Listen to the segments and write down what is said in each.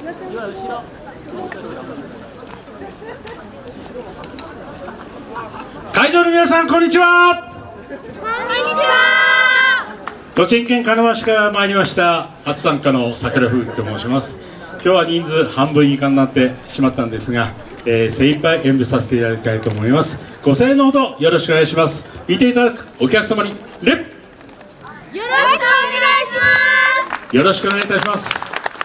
会場の皆さん、こんにちは。 こんにちは。 栃木県鹿沼市から参りました初参加の桜吹雪と申します。今日は人数半分以下になってしまったんですが、精一杯演舞させていただきたいと思います。ご声援のほどよろしくお願いします。見ていただくお客様に礼、よろしくお願いします。よろしくお願いいたします。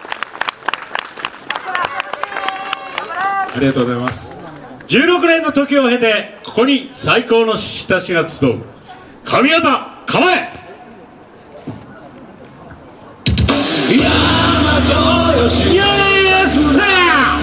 ありがとうございます。16年の時を経て、ここに最高の獅子たちが集う。神業構え。イエスサ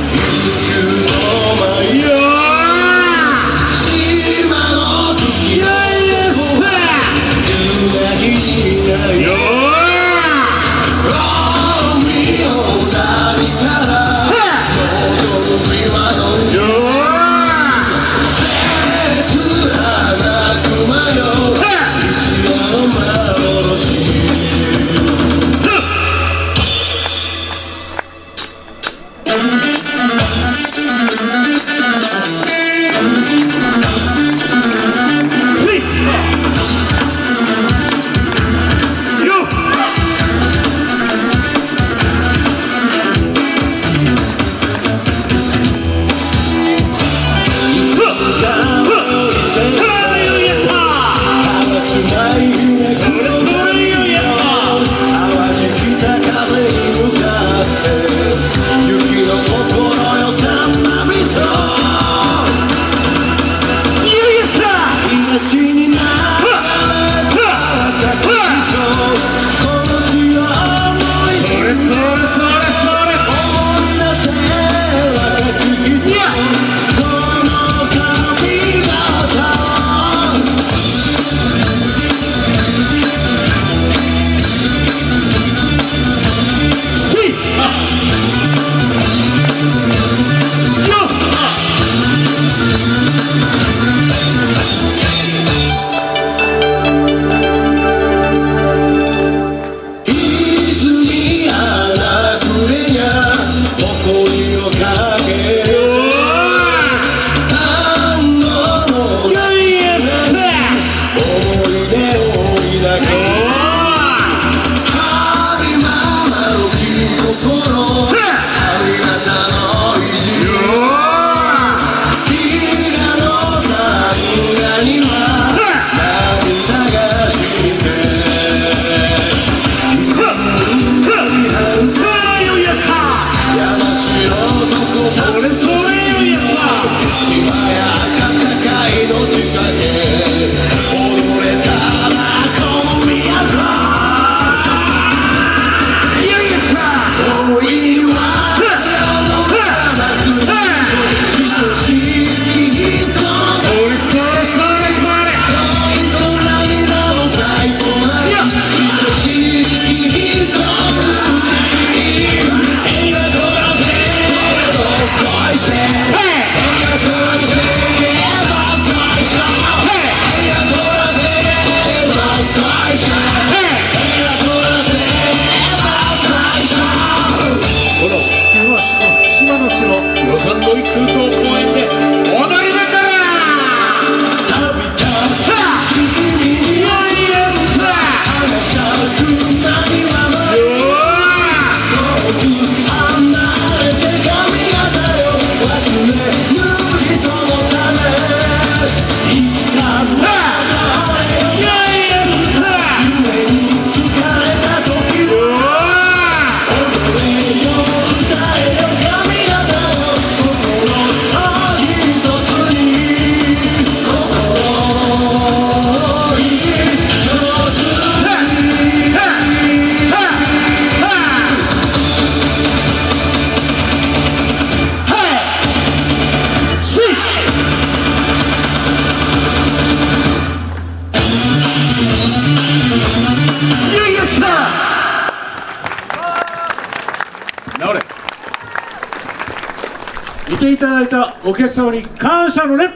見ていただいたお客様に感謝のね。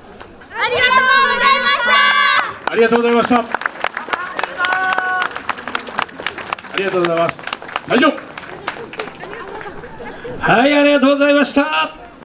ありがとうございました。ありがとうございます。大丈夫。 はい、ありがとうございました。